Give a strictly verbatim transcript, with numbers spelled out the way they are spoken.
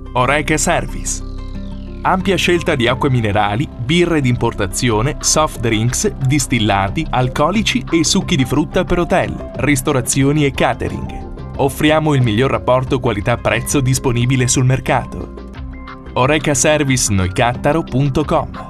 Oreca Service. Ampia scelta di acque minerali, birre d'importazione, soft drinks, distillati, alcolici e succhi di frutta per hotel, ristorazioni e catering. Offriamo il miglior rapporto qualità-prezzo disponibile sul mercato. oreca service noicattaro punto com